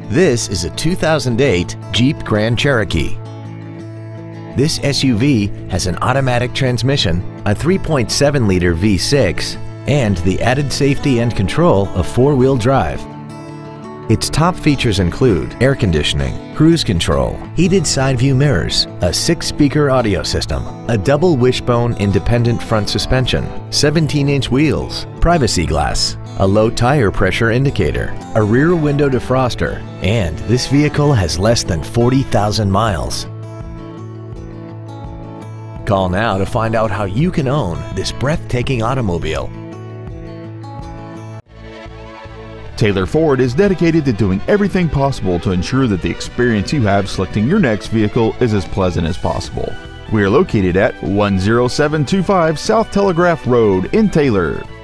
This is a 2008 Jeep Grand Cherokee. This SUV has an automatic transmission, a 3.7-liter V6, and the added safety and control of four-wheel drive. Its top features include air conditioning, cruise control, heated side view mirrors, a 6-speaker audio system, a double wishbone independent front suspension, 17-inch wheels, privacy glass, a low tire pressure indicator, a rear window defroster, and this vehicle has less than 40,000 miles. Call now to find out how you can own this breathtaking automobile. Taylor Ford is dedicated to doing everything possible to ensure that the experience you have selecting your next vehicle is as pleasant as possible. We are located at 10725 South Telegraph Road in Taylor.